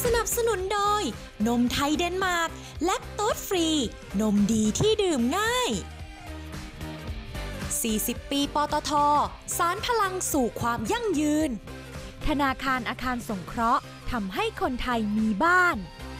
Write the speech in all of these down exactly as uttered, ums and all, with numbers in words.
สนับสนุนโดยนมไทยเดนมาร์กแลคโตสฟรีนมดีที่ดื่มง่ายสี่สิบปีปตท.สานพลังสู่ความยั่งยืนธนาคารอาคารสงเคราะห์ทำให้คนไทยมีบ้าน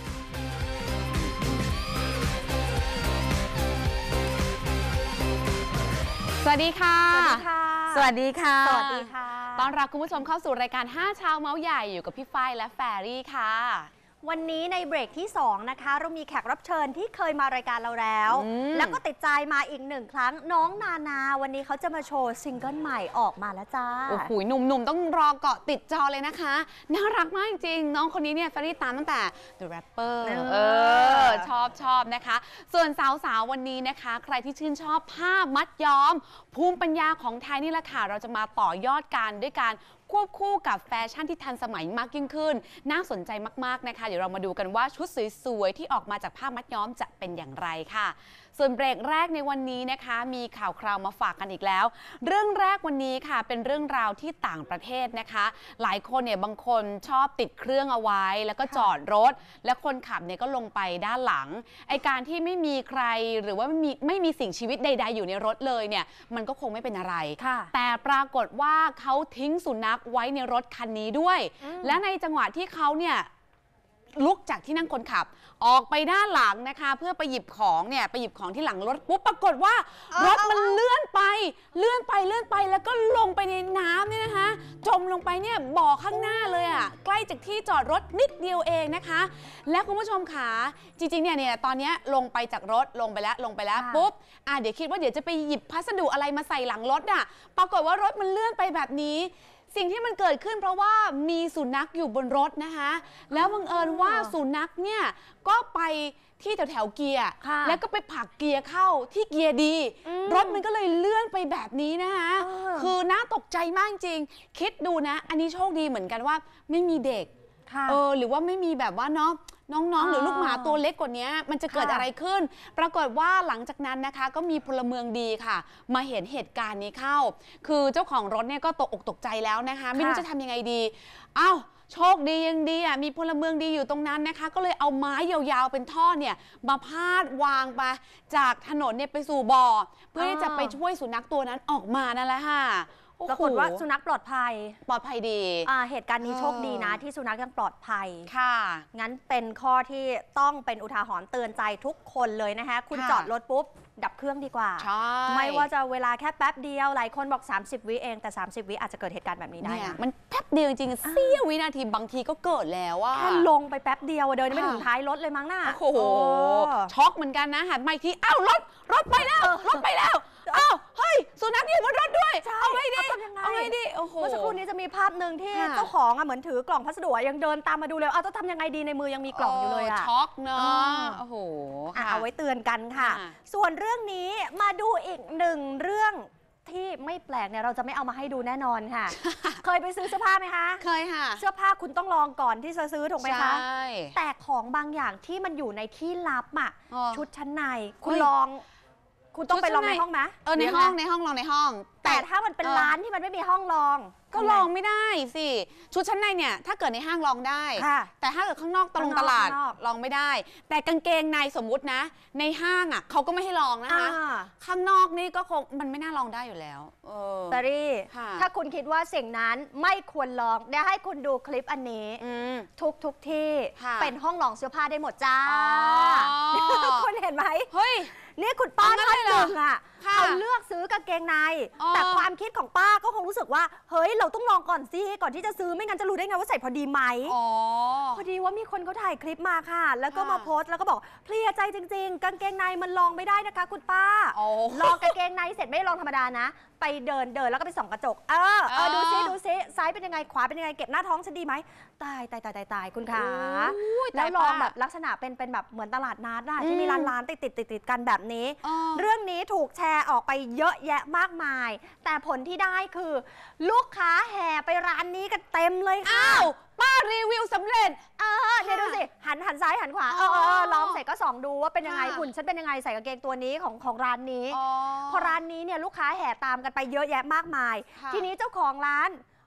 สวัสดีค่ะสวัสดีค่ะสวัสดีค่ะสวัสดีค่ะต้อนรับคุณผู้ชมเข้าสู่รายการห้าเช้าเมาส์ใหญ่อยู่กับพี่ฝ้ายและแฟรี่ค่ะวันนี้ในเบรกที่สองนะคะเรามีแขกรับเชิญที่เคยมารายการเราแล้วแล้วก็ติดใจมาอีกหนึ่งครั้งน้องนานาวันนี้เขาจะมาโชว์ซิงเกิลใหม่ออกมาแล้วจ้าโอ้โหหนุ่มๆต้องรอเกาะติดจอเลยนะคะน่ารักมากจริงน้องคนนี้เนี่ยแฟรี่ตามตั้งแต่ The Rapper เออชอบชอบนะคะส่วนสาวๆวันนี้นะคะใครที่ชื่นชอบผ้ามัดย้อมภูมิปัญญาของไทยนี่แหละค่ะเราจะมาต่อยอดกันด้วยการควบคู่กับแฟชั่นที่ทันสมัยมากยิ่งขึ้นน่าสนใจมากๆนะคะเดี๋ยวเรามาดูกันว่าชุดสวยๆที่ออกมาจากผ้ามัดย้อมจะเป็นอย่างไรค่ะส่วนเบรกแรกในวันนี้นะคะมีข่าวคราวมาฝากกันอีกแล้วเรื่องแรกวันนี้ค่ะเป็นเรื่องราวที่ต่างประเทศนะคะหลายคนเนี่ยบางคนชอบติดเครื่องเอาไว้แล้วก็จอดรถและคนขับเนี่ยก็ลงไปด้านหลังไอการที่ไม่มีใครหรือว่าไม่มีไม่มีสิ่งชีวิตใดๆอยู่ในรถเลยเนี่ยมันก็คงไม่เป็นอะไรแต่ปรากฏว่าเขาทิ้งสุนัขไว้ในรถคันนี้ด้วยและในจังหวะที่เขาเนี่ยลุกจากที่นั่งคนขับออกไปด้านหลังนะคะเพื่อไปหยิบของเนี่ยไปหยิบของที่หลังรถปุ๊บปรากฏว่ารถมันเลื่อนไปเลื่อนไปเลื่อนไปแล้วก็ลงไปในน้ำเนี่ยนะคะจมลงไปเนี่ยบ่อข้างหน้าเลยอ่ะใกล้จากที่จอดรถนิดเดียวเองนะคะและคุณผู้ชมขาจริงๆเนี่ยเนี่ยตอนนี้ลงไปจากรถลงไปแล้วลงไปแล้วปุ๊บอ่ะเดี๋ยวคิดว่าเดี๋ยวจะไปหยิบพัสดุอะไรมาใส่หลังรถอ่ะปรากฏว่ารถมันเลื่อนไปแบบนี้สิ่งที่มันเกิดขึ้นเพราะว่ามีสุนัขอยู่บนรถนะคะแล้วบังเอิญว่าสุนัขเนี่ยก็ไปที่แถวแถวเกียร์แล้วก็ไปผลักเกียร์เข้าที่เกียร์ดีรถมันก็เลยเลื่อนไปแบบนี้นะคะคือน่าตกใจมากจริงคิดดูนะอันนี้โชคดีเหมือนกันว่าไม่มีเด็กเออหรือว่าไม่มีแบบว่าเนาะน้องๆหรือลูกหมาตัวเล็กกว่านี้มันจะเกิดอะไรขึ้นปรากฏว่าหลังจากนั้นนะคะก็มีพลเมืองดีค่ะมาเห็นเหตุการณ์นี้เข้าคือเจ้าของรถเนี่ยก็ตกอกตกใจแล้วนะคะไม่รู้จะทำยังไงดีเอ้าโชคดียังดีอ่ะมีพลเมืองดีอยู่ตรงนั้นนะคะก็เลยเอาไม้ยาวๆเป็นท่อเนี่ยมาพาดวางไปจากถนนเนี่ยไปสู่บ่อเพื่อที่จะไปช่วยสุนัขตัวนั้นออกมานั่นแหละค่ะปรากฏว่าสุนัขปลอดภัยปลอดภัยดีอ่าเหตุการณ์นี้โชคดีนะที่สุนัขยังปลอดภัยค่ะงั้นเป็นข้อที่ต้องเป็นอุทาหรณ์เตือนใจทุกคนเลยนะคะคุณจอดรถปุ๊บดับเครื่องดีกว่าไม่ว่าจะเวลาแค่แป๊บเดียวหลายคนบอกสามสิบวิเองแต่สามสิบวิอาจจะเกิดเหตุการณ์แบบนี้ได้นะมันแป๊บเดียวจริงๆเสี้ยววินาทีบางทีก็เกิดแล้วว่าแค่ลงไปแป๊บเดียวเดินไม่ถึงท้ายรถเลยมั้งน่ะโอ้โหช็อกเหมือนกันนะหันมาอีกทีอ้าวรถรถไปแล้วรถไปแล้วอ้าวเฮ้ยสุนัขอยู่บนรถด้วยเอาไงดีเอาไงดีโอ้โหเมื่อสักครู่นี้จะมีภาพหนึ่งที่เจ้าของอ่ะเหมือนถือกล่องพัสดุยังเดินตามมาดูเลยเอาจะทำยังไงดีในมือยังมีกล่องอยู่เลยอ่ะช็อกเนาะโอ้โหเอาไว้เตือนกันค่ะส่วนเรื่องนี้มาดูอีกหนึ่งเรื่องที่ไม่แปลกเนี่ยเราจะไม่เอามาให้ดูแน่นอนค่ะเคยไปซื้อเสื้อผ้าไหมคะเคยค่ะเสื้อผ้าคุณต้องลองก่อนที่จะซื้อถูกไหมคะใช่แต่ของบางอย่างที่มันอยู่ในที่ลับอ่ะชุดชั้นในคุณลองคุณต้องไปลองในห้องไหมเออในห้องในห้องลองในห้องแต่ถ้ามันเป็นร้านที่มันไม่มีห้องลองก็ลองไม่ได้สิชุดชั้นในเนี่ยถ้าเกิดในห้างลองได้แต่ถ้าเกิดข้างนอกตลงตลาดลองไม่ได้แต่กางเกงในสมมุตินะในห้างอ่ะเขาก็ไม่ให้ลองนะคะข้างนอกนี่ก็คงมันไม่น่าลองได้อยู่แล้วตารี่ถ้าคุณคิดว่าสิ่งนั้นไม่ควรลองเดี๋ยวให้คุณดูคลิปอันนี้ทุกทุกที่เป็นห้องลองเสื้อผ้าได้หมดจ้าคุณเห็นไหมเฮ้ยนี่คุณป้าท่านหนึ่งอ่ะเขาเลือกซื้อกางเกงในแต่ความคิดของป้าก็คงรู้สึกว่าเฮ้ยเราต้องลองก่อนสิก่อนที่จะซื้อไม่งั้นจะรู้ได้ไงว่าใส่พอดีไหมพอดีว่ามีคนเขาถ่ายคลิปมาค่ะแล้วก็มาโพสต์แล้วก็บอกเพลียใจจริงๆกางเกงในมันลองไม่ได้นะคะคุณป้าลองกางเกงในเสร็จไม่ลองธรรมดานะไปเดินเดินแล้วก็ไปส่องกระจกเออเออดูซิดูซิซ้ายเป็นยังไงขวาเป็นยังไงเก็บหน้าท้องฉันดีไหมตายตายตายตายตายคุณขาแล้วลองแบบลักษณะเป็นเป็นแบบเหมือนตลาดนัดอะที่มีร้านร้านติดติดติดติดกันแบบนี้เรื่องนี้ถูกแชร์ออกไปเยอะแยะมากมายแต่ผลที่ได้คือลูกค้าแห่ไปร้านนี้กันเต็มเลยค่ะป้ารีวิวสำเร็จเออเนี่ยดูสิหันหันซ้ายหันขวาเออลองเสร็จก็ส่องดูว่าเป็นยังไงหุ่นฉันเป็นยังไงใส่กางเกงตัวนี้ของของร้านนี้พอร้านนี้เนี่ยลูกค้าแห่ตามกันไปเยอะแยะมากมายทีนี้เจ้าของร้าน ออก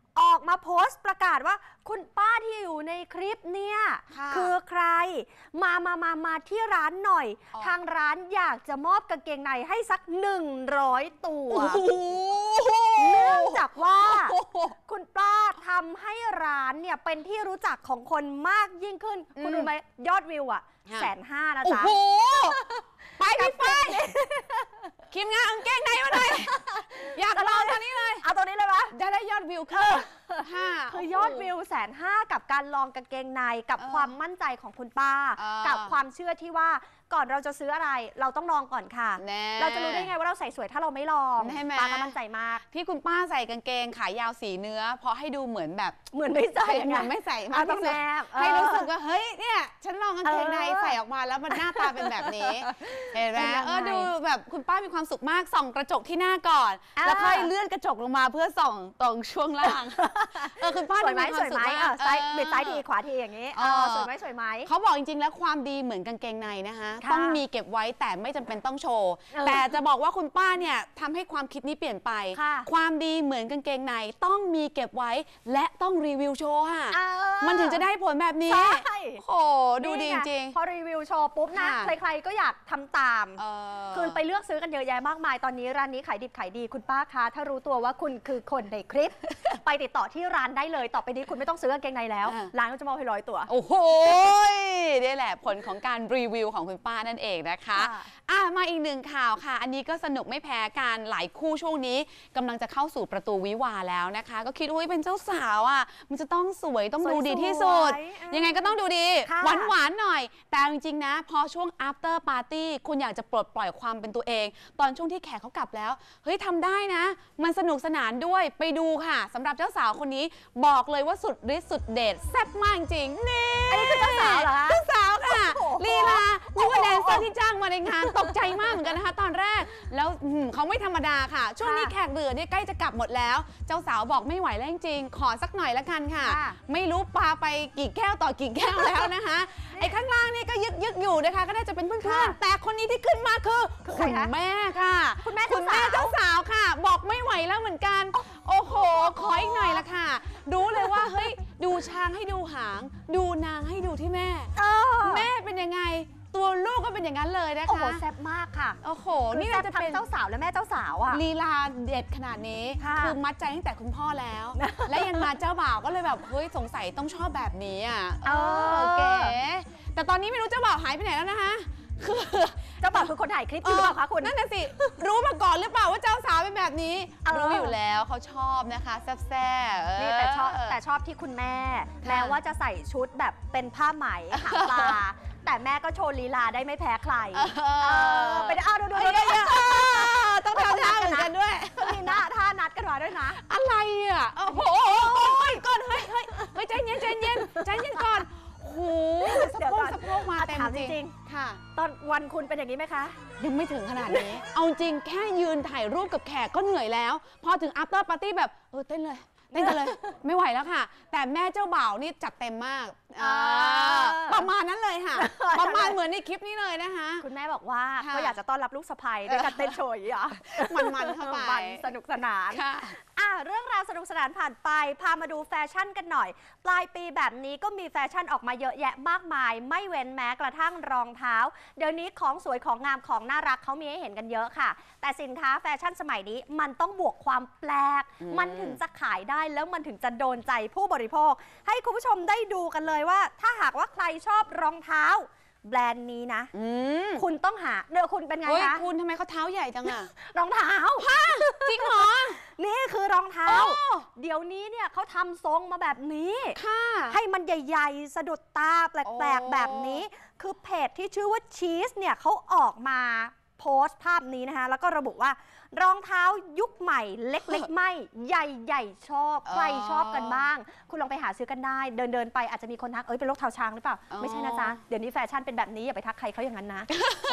มาโพสต์ประกาศว่าคุณป้าที่อยู่ในคลิปเนี่ยคือใครมามามามาที่ร้านหน่อยทางร้านอยากจะมอบกางเกงในให้สักหนึ่งร้อยตัวเนื่องจากว่าคุณป้าทำให้ร้านเนี่ยเป็นที่รู้จักของคนมากยิ่งขึ้นคุณรู้ไหมยอดวิวอ่ะแสนห้านะจ๊ะโอ้โหไปพี่ไฟคิมงานกางเกงในมาหน่อยอยากลองตอนนี้เลยเอาตัวนี้เลยปะจะได้ยอดวิวคือห้าคือยอดวิวแสนห้ากับการลองกางเกงในกับความมั่นใจของคุณป้ากับความเชื่อที่ว่าก่อนเราจะซื้ออะไรเราต้องลองก่อนค่ะเราจะรู้ได้ไงว่าเราใส่สวยถ้าเราไม่ลองป้าก็มั่นใจมากที่คุณป้าใส่กางเกงขายาวสีเนื้อเพราะให้ดูเหมือนแบบเหมือนไม่ใส่เหมือนไม่ใส่มากที่สุดให้รู้สึกว่าเฮ้ยเนี่ยฉันลองกางเกงในใส่ออกมาแล้วมันหน้าตาเป็นแบบนี้เห็นไหมเออดูแบบคุณป้ามีความสุขมากส่องกระจกที่หน้าก่อนแล้วค่อยเลื่อนกระจกลงมาเพื่อส่องตรงช่วงล่างเออคุณป้าสวยไหมสวยไหมเออซ้ายเบ็ดซ้ายทีขวาทีอย่างนี้เออสวยไหมสวยไหมเขาบอกจริงๆแล้วความดีเหมือนกางเกงในนะคะต้องมีเก็บไว้แต่ไม่จำเป็นต้องโชว์แต่จะบอกว่าคุณป้าเนี่ยทำให้ความคิดนี้เปลี่ยนไปความดีเหมือนกางเกงในต้องมีเก็บไว้และต้องรีวิวโชว์ค่ะมันถึงจะได้ผลแบบนี้โอ้ดูดีจริงพอรีวิวโชว์ปุ๊บนะใครๆก็อยากทำตามคือไปเลือกซื้อกันเยอะแยะมากมายตอนนี้ร้านนี้ขายดิบขายดีคุณป้าคะถ้ารู้ตัวว่าคุณคือคนในคลิปไปติดต่อที่ร้านได้เลยต่อไปนี้คุณไม่ต้องซื้อกางเกงในแล้วร้านก็จะมอบให้ร้อยตัวโอ้โหนี่แหละผลของการรีวิวของคุณป้านั่นเองนะคะอ่ะมาอีกหนึ่งข่าวค่ะอันนี้ก็สนุกไม่แพ้กันหลายคู่ช่วงนี้กำลังจะเข้าสู่ประตูวิวาแล้วนะคะก็คิดว่าเป็นเจ้าสาวอ่ะมันจะต้องสวยต้องดูดีที่สุดยังไงก็ต้องดูดีหวานหวานหน่อยแต่จริงๆนะพอช่วง after party คุณอยากจะปลดปล่อยความเป็นตัวเองตอนช่วงที่แขกเขากลับแล้วเฮ้ยทำได้นะมันสนุกสนานด้วยไปดูค่ะสำหรับเจ้าสาวคนนี้บอกเลยว่าสุดฤทธิ์สุดเดชแซ่บมากจริงนี่อันนี้คือเจ้าสาวเหรอคะเจ้าสาวค่ะลีลานึกว่าแดนเซอร์ที่จ้างมาในงานตกใจมากเหมือนกันนะคะตอนแรกแล้วเขาไม่ธรรมดาค่ะช่วงนี้แขกเรือเนี่ยใกล้จะกลับหมดแล้วเจ้าสาวบอกไม่ไหวแล้วจริงๆขอสักหน่อยละกันค่ะไม่รู้ปาไปกี่แก้วต่อกี่แก้วแล้วนะคะไอ้ข้างล่างนี่ก็ยึกยึกอยู่นะคะก็น่าจะเป็นเพื่อนๆแต่คนนี้ที่ขึ้นมาคือคุณแม่ค่ะคุณแม่คุณแม่เจ้าสาวค่ะบอกไม่ไหวแล้วเหมือนกันโอ้โหขออีกหน่อยละค่ะรู้เลยว่าเฮ้ยดูช้างให้ดูหางดูนางให้ดูที่แม่แม่เป็นยังไงตัวลูกก็เป็นอย่างนั้นเลยนะคะโอ้โหแซ่บมากค่ะโอ้โหนี่จะเป็นเจ้าสาวและแม่เจ้าสาวอ่ะลีลาเด็ดขนาดนี้คือมัดใจตั้งแต่คุณพ่อแล้วและยังมาเจ้าบ่าวก็เลยแบบเฮ้ยสงสัยต้องชอบแบบนี้อ่ะเออเก๋แต่ตอนนี้ไม่รู้เจ้าบ่าวหายไปไหนแล้วนะคะคือเจ้าบ่าวคือคนถ่ายคลิปอยู่หรือเปล่าคะคุณนั่นน่ะสิรู้มาก่อนหรือเปล่าว่าเจ้าสาวเป็นแบบนี้รู้อยู่แล้วเขาชอบนะคะแซ่บๆนี่แต่ชอบแต่ชอบที่คุณแม่แม้ว่าจะใส่ชุดแบบเป็นผ้าไหมหางปลาแต่แม่ก็โชว์ลีลาได้ไม่แพ้ใครไปอ้าวดูดูดูต้องทำท่าเหมือนกันด้วยมีหน้าท่านัดกันมาด้วยนะอะไรอ่ะโอ้โหก่อนเฮ้ยเฮ้ยเฮ้ยใจเย็นใจเย็นใจเย็นก่อนโหสะโพกสะโพกมาเต็มจริงค่ะตอนวันคุณเป็นอย่างนี้ไหมคะยังไม่ถึงขนาดนี้เอาจริงแค่ยืนถ่ายรูปกับแขกก็เหนื่อยแล้วพอถึง after party แบบเออเต้นเลยเต้นกันเลยไม่ไหวแล้วค่ะแต่แม่เจ้าบ่าวนี่จัดเต็มมากประมาณนั้นเลยค่ะประมาณเหมือนในคลิปนี้เลยนะคะคุณแม่บอกว่าก็อยากจะต้อนรับลูกสะใภ้ด้วยการเต้นโชว์อ่ะมันๆเข้าไปสนุกสนานอ่ะเรื่องราวสนุกสนานผ่านไปพามาดูแฟชั่นกันหน่อยปลายปีแบบนี้ก็มีแฟชั่นออกมาเยอะแยะมากมายไม่เว้นแม้กระทั่งรองเท้าเดี๋ยวนี้ของสวยของงามของน่ารักเขามีให้เห็นกันเยอะค่ะแต่สินค้าแฟชั่นสมัยนี้มันต้องบวกความแปลกมันถึงจะขายได้แล้วมันถึงจะโดนใจผู้บริโภคให้คุณผู้ชมได้ดูกันเลยว่าถ้าหากว่าใครชอบรองเท้าแบรนด์นี้นะคุณต้องหาเดี๋ยวคุณเป็นไงคะคุณทำไมเขาเท้าใหญ่จังอะรองเท้าจริงเหรอนี่คือรองเท้าเดี๋ยวนี้เนี่ยเขาทำทรงมาแบบนี้ค่ะให้มันใหญ่ๆสะดุดตาแปลกๆแบบนี้คือเพจที่ชื่อว่าชีสเนี่ยเขาออกมาโพสต์ภาพนี้นะคะแล้วก็ระบุว่ารองเท้ายุคใหม่เล็กๆไม่ใหญ่ๆชอบใครชอบกันบ้างคุณลองไปหาซื้อกันได้เดินๆไปอาจจะมีคนทักเอ้ยเป็นโรคเท้าช้างหรือเปล่าไม่ใช่นะจ๊ะเดี๋ยวนี้แฟชั่นเป็นแบบนี้อย่าไปทักใครเขาอย่างนั้นนะ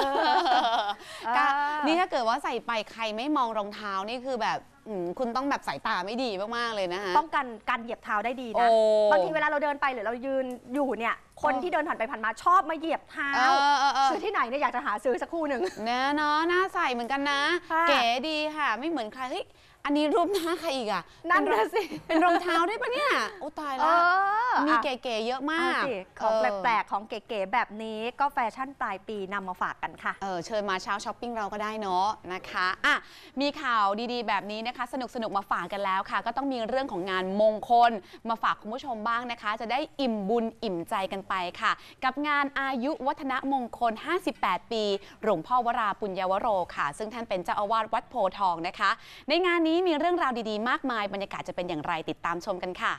นี่ถ้าเกิดว่าใส่ไปใครไม่มองรองเท้านี่คือแบบคุณต้องแบบสายตาไม่ดีมากๆเลยนะคะป้องกันการเหยียบเท้าได้ดีนะบางทีเวลาเราเดินไปหรือเรายืนอยู่เนี่ยคนที่เดินผ่านไปผ่านมาชอบมาเหยียบเท้าซื้อที่ไหนเนี่ยอยากจะหาซื้อสักคู่หนึ่งเนาะน่าใส่เหมือนกันนะเก๋ดีค่ะไม่เหมือนใครเฮ้ยอันนี้รูปหน้าใครอีกอ่ะนั่นน่ะสิเป็นรองเท้าด้วยปะเนี่ยโอ้ตายแล้วมีเก๋ๆเยอะมากของแปลกๆของเก๋ๆแบบนี้ก็แฟชั่นปลายปีนำมาฝากกันค่ะเออเชิญมาเช้าช้อปปิ้งเราก็ได้เนาะนะคะอ่ะมีข่าวดีๆแบบนี้นะคะสนุกๆมาฝากกันแล้วค่ะก็ต้องมีเรื่องของงานมงคลมาฝากคุณผู้ชมบ้างนะคะจะได้อิ่มบุญอิ่มใจกันไปค่ะกับงานอายุวัฒนมงคลห้าสิบแปดปีหลวงพ่อวราปุญญวโรค่ะซึ่งท่านเป็นเจ้าอาวาสวัดโพธิ์ทองนะคะในงานนี้มีเรื่องราวดีๆมากมายบรรยากาศจะเป็นอย่างไรติดตามชมกันค่ะ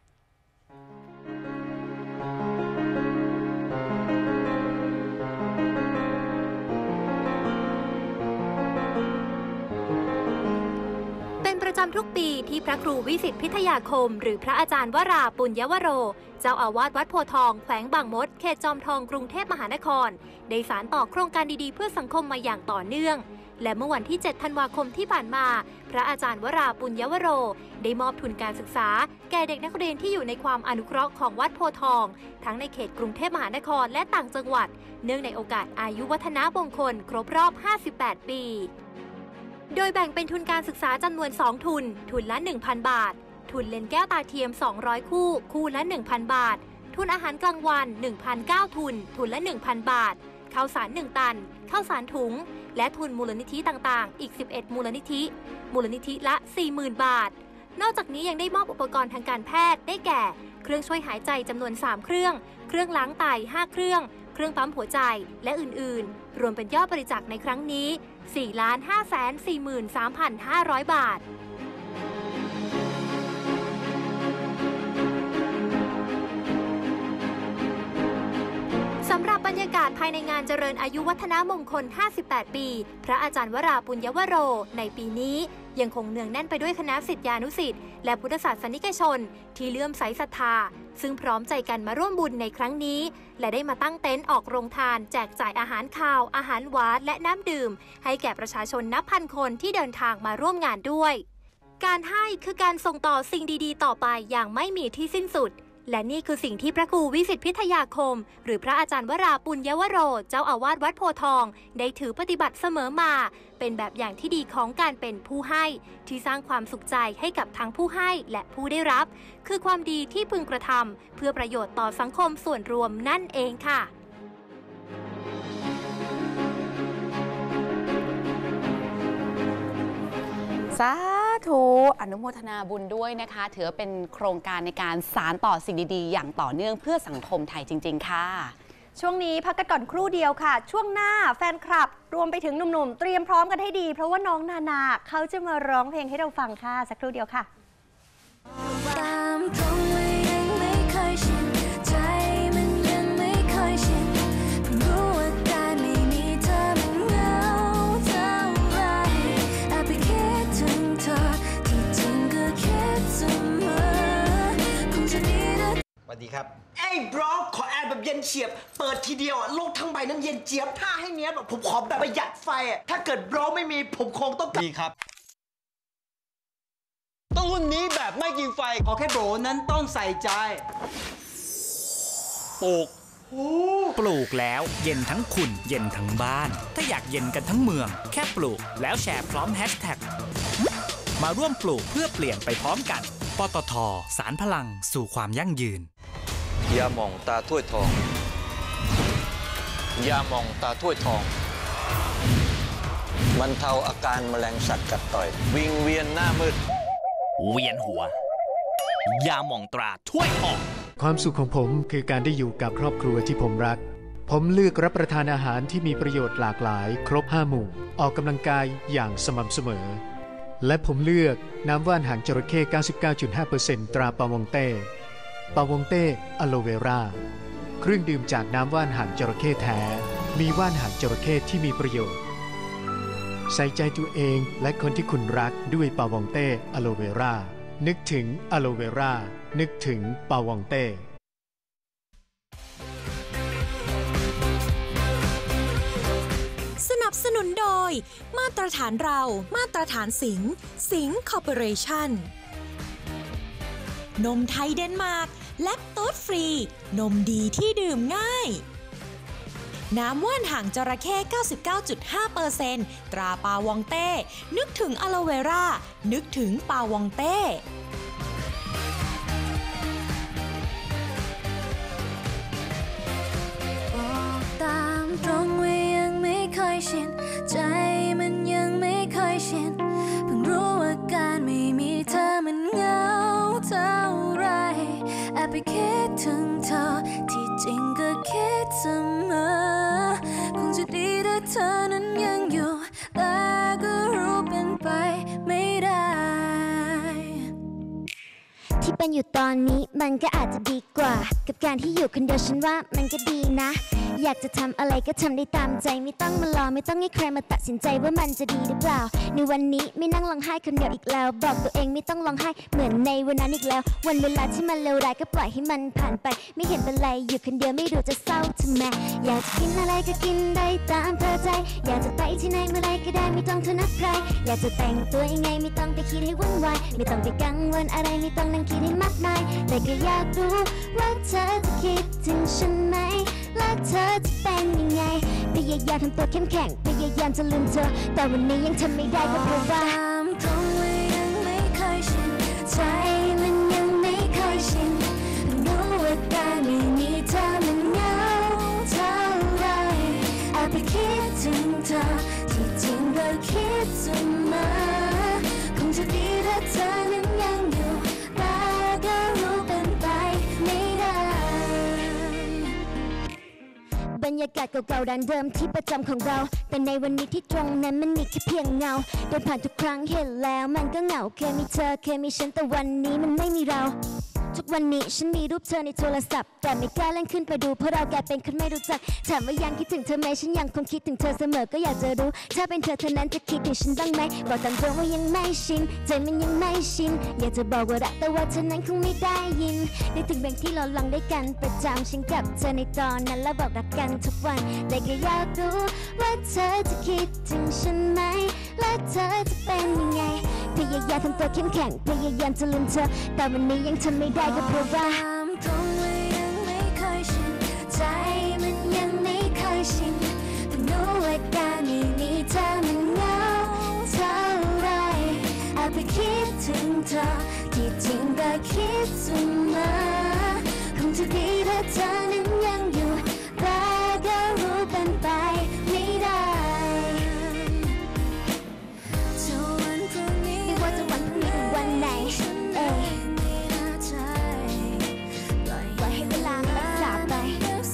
เป็นประจำทุกปีที่พระครูวิสิทธิพิทยาคมหรือพระอาจารย์วราปุญญวโรเจ้าอาวาสวัดโพธิ์ทองแขวงบางมดเขตจอมทองกรุงเทพมหานครได้สานต่อโครงการดีๆเพื่อสังคมมาอย่างต่อเนื่องและเมื่อวันที่เจ็ดธันวาคมที่ผ่านมาพระอาจารย์วราปุญญวโรได้มอบทุนการศึกษาแก่เด็กนักเรียนที่อยู่ในความอนุเคราะห์ของวัดโพธิ์ทองทั้งในเขตกรุงเทพมหานครและต่างจังหวัดเนื่องในโอกาสอายุวัฒนมงคลครบรอบห้าสิบแปดปีโดยแบ่งเป็นทุนการศึกษาจำนวนสองทุนทุนละ หนึ่งพัน บาททุนเลนส์แก้วตาเทียมสองร้อยคู่คู่ละ หนึ่งพัน บาททุนอาหารกลางวัน หนึ่งพันเก้า ทุนทุนละ หนึ่งพัน บาทข้าวสารหนึ่งตันข้าวสารถุงและทุนมูลนิธิต่างๆอีกสิบเอ็ดมูลนิธิมูลนิธิละ สี่หมื่น บาทนอกจากนี้ยังได้มอบอุปกรณ์ทางการแพทย์ได้แก่เครื่องช่วยหายใจจำนวนสามเครื่องเครื่องล้างไตห้าเครื่องเครื่องปั๊มหัวใจและอื่นๆรวมเป็นยอดบริจาคในครั้งนี้ สี่ล้านห้าแสนสี่หมื่นสามพันห้าร้อย บาทสำหรับบรรยากาศภายในงานเจริญอายุวัฒนมงคลห้าสิบแปดปีพระอาจารย์วราปุญญวโรในปีนี้ยังคงเนืองแน่นไปด้วยคณะศิษยานุศิษย์และพุทธศาสนิกชนที่เลื่อมใสศรัทธาซึ่งพร้อมใจกันมาร่วมบุญในครั้งนี้และได้มาตั้งเต็นท์ออกโรงทานแจกจ่ายอาหารคาวอาหารหวานและน้ำดื่มให้แก่ประชาชนนับพันคนที่เดินทางมาร่วมงานด้วยการให้คือการส่งต่อสิ่งดีๆต่อไปอย่างไม่มีที่สิ้นสุดและนี่คือสิ่งที่พระครูวิสิทธิพิทยาคมหรือพระอาจารย์วราปุญญวโรเจ้าอาวาสวัดโพธิ์ทองได้ถือปฏิบัติเสมอมาเป็นแบบอย่างที่ดีของการเป็นผู้ให้ที่สร้างความสุขใจให้กับทั้งผู้ให้และผู้ได้รับคือความดีที่พึงกระทำเพื่อประโยชน์ต่อสังคมส่วนรวมนั่นเองค่ะสาธุอนุโมทนาบุญด้วยนะคะถือเป็นโครงการในการสานต่อสิ่งดีๆอย่างต่อเนื่องเพื่อสังคมไทยจริงๆค่ะช่วงนี้พักกันก่อนครู่เดียวค่ะช่วงหน้าแฟนคลับรวมไปถึงหนุ่มๆเตรียมพร้อมกันให้ดีเพราะว่าน้องนานาเขาจะมาร้องเพลงให้เราฟังค่ะสักครู่เดียวค่ะตามตรงเลยยังไม่เคยชินใจมันยังไม่เคยชินรู้ว่าการไม่มีเธอมันเหงาเท่าไรแอบไปคิดถึงเธอที่จริงก็คิดเสมอคงจะดีนะสวัสดีครับเอ้ยบล็อกขอแอดแบบเย็นเฉียบเปิดทีเดียวอ่ะโลกทั้งใบนั้นเย็นเจี๊ยบถ้าให้เนี้ยแบบผมขอแบบประหยัดไฟอ่ะถ้าเกิดบล็อกไม่มีผมคงต้องดีครับต้องรุ่นนี้แบบไม่กินไฟขอแค่โบรนั้นต้องใส่ใจปลูกปลูกแล้วเย็นทั้งคุณเย็นทั้งบ้านถ้าอยากเย็นกันทั้งเมืองแค่ปลูกแล้วแชร์พร้อมแฮชแท็กมาร่วมปลูกเพื่อเปลี่ยนไปพร้อมกันปตท.สารพลังสู่ความยั่งยืนยาหม่องตาถ้วยทองยาหม่องตาถ้วยทองบรรเทาอาการแมลงสัตว์กัดต่อยวิงเวียนหน้ามืดเวียนหัวยาหม่องตราถ้วยทองความสุขของผมคือการได้อยู่กับครอบครัวที่ผมรักผมเลือกรับประทานอาหารที่มีประโยชน์หลากหลายครบห้าหมู่ออกกำลังกายอย่างสม่ำเสมอและผมเลือกน้ำว่านหางจระเข้ เก้าสิบเก้าจุดห้าเปอร์เซ็นต์ ตราปาวงเต้ปาวงเต้อะโลเวราเครื่องดื่มจากน้ำว่านหางจระเข้แท้มีว่านหางจระเข้ที่มีประโยชน์ใส่ใจตัวเองและคนที่คุณรักด้วยปาวงเต้อะโลเวรานึกถึงอะโลเวรานึกถึงปาวงเต้สนับสนุนโดยมาตรฐานเรามาตรฐานสิงห์สิงห์คอร์ปอเรชั่นนมไทยเดนมาร์กแลคโตสฟรีนมดีที่ดื่มง่ายน้ำว่านหางจระเข้ เก้าสิบเก้าจุดห้าเปอร์เซ็นต์ ตราปาวองเต้ นึกถึงอะโลเวรานึกถึงปาวองเต้บอกตามตรงว่ายังไม่ค่อยชินใจมันยังไม่ค่อยชินเพิ่งรู้ว่าการไม่มีเธอมันเหงาเท่าไรแอบไปคิดถึงเธอที่จริงก็คิดเสมอคงจะดีถ้าเธอนั้นยังอยู่แต่ก็รู้เป็นไปไม่ได้ที่เป็นอยู่ตอนนี้มันก็อาจจะดีกว่ากับการที่อยู่คนเดียวฉันว่ามันก็ดีนะอยากจะทำอะไรก็ทำได้ตามใจไม่ต้องมารอไม่ต้องให้ใครมาตัดสินใจว่ามันจะดีหรือเปล่าในวันนี้ไม่นั่งร้องไห้คนเดียวอีกแล้วบอกตัวเองไม่ต้องร้องไห้เหมือนในวันนั้นอีกแล้ววันเวลาที่มันเลวร้ายก็ปล่อยให้มันผ่านไปไม่เห็นเป็นไรอยู่คนเดียวไม่ดูจะเศร้าทำไมอยากจะกินอะไรก็กินได้ตามพอใจอยากจะไปที่ไหนเมื่อไรก็ได้ไม่ต้องโทรนัดใครอยากจะแต่งตัวยังไงไม่ต้องไปคิดให้วุ่นวายไม่ต้องไปกังวลอะไรไม่ต้องนั่งคิดให้มากมายแต่ก็อยากรู้ว่าเธอจะคิดถึงฉันไหมและเธอจะเป็นยังไงพยายามทำตัวเข้มแข็งพยายามจะลืมเธอแต่วันนี้ยังทำไม่ได้ก็เพราะว่าตามตรงว่ายังไม่เคยชินใจมันยังไม่เคยชินรู้ว่าการไม่มีเธอมันเหงาเท่าไรแอบไปคิดถึงเธอที่จริงก็คิดเสมอคงจะดีถ้าเธอนั้นยังอยู่แต่ก็รู้เป็นไปไม่ได้บรรยากาศเก่าๆดังเดิมที่ประจำของเราแต่ในวันนี้ที่ตรงนั้นมันมีแค่เพียงเงาเดินผ่านทุกครั้งเห็นแล้วมันก็เหงาเคยมีเธอเคยมีฉันแต่วันนี้มันไม่มีเราทุกวันนี้ฉันมีรูปเธอในโทรศัพท์แต่ไม่กล้าเล่นขึ้นไปดูเพราะเราแกเป็นคนไม่รู้จักถามว่ายังคิดถึงเธอไหมฉันยังคงคิดถึงเธอเสมอก็อยากจะรู้ถ้าเป็นเธอเธอนั้นจะคิดถึงฉันบ้างไหมบอกตามตรงว่ายังไม่ชินใจมันยังไม่ชินอยากจะบอกว่ารักแต่ว่าเธอนั้นคงไม่ได้ยินนึกถึงเพลงที่เราลองด้วยกันประจำฉันกับเธอในตอนนั้นแล้วบอกรักกันทุกวันแต่ก็อยากรู้ว่าเธอจะคิดถึงฉันไหมและเธอจะเป็นยังไงพยายามทำตัวเข้มแข็งพยายามจะลืมเธอแต่วันนี้ยังทำไม่ได้ก็เพราะว่าตรงว่ายังไม่เคยชินใจมันยังไม่เคยชินแต่รู้ว่าการไม่มีเธอมันเหงาเท่าไรแอบไปคิดถึงเธอที่จริงก็คิดเสมอคงจะดีถ้าเธอนั้นยังอยู่แต่ก็รู้เป็นไปไม่ได้ไม่ว่าจะวันพรุ่งนี้หรือวันไหนเอ้ยปล่อยให้เวลารักษาไป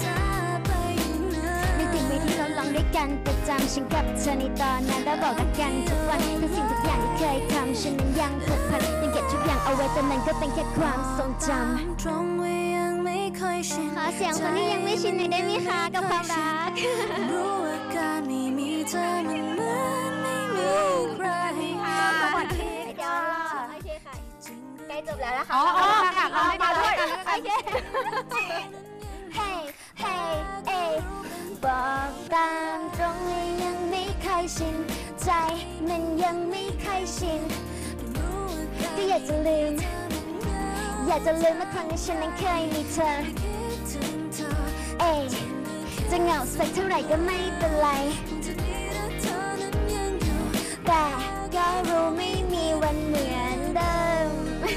นึกถึงวิธีเราลองด้วยกันประจำฉันกับเธอในตอนนั้นแล้วบอกรักกันทุกวันทุกสิ่งทุกอย่างที่เคยทำฉันนั้นยังผูกพันยังเก็บทุกอย่างเอาไว้แต่มันก็เป็นแค่ความทรงจำตรงว่ายังไม่เคยชินขอเสียงคนที่ยังไม่ชินหน่อยได้ไหมคะกับความรักรู้ว่าการไม่มีเธอมันเหมือนไม่มีใครสวัสดีค่ะโอเคค่ะใกล้จบแล้วนะคะอ๋อค่ะค่ะมาด้วยกันโอเคเฮ้เฮ้เอ้บอกตามตรงว่ายังไม่เคยชินใจมันยังไม่เคยชินก็อยากจะลืมอยากจะลืมเมื่อครั้งที่ฉันนั้นเคยมีเธอเอ้จะเหงาสักเท่าไหร่ก็ไม่เป็นไรแต่ก็รู้ไม่มีวันเหมือนเดิม